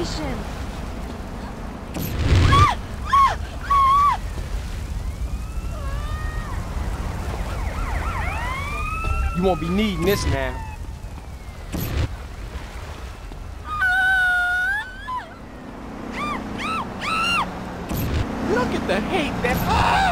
station. You won't be needing this now. Look at the hate that...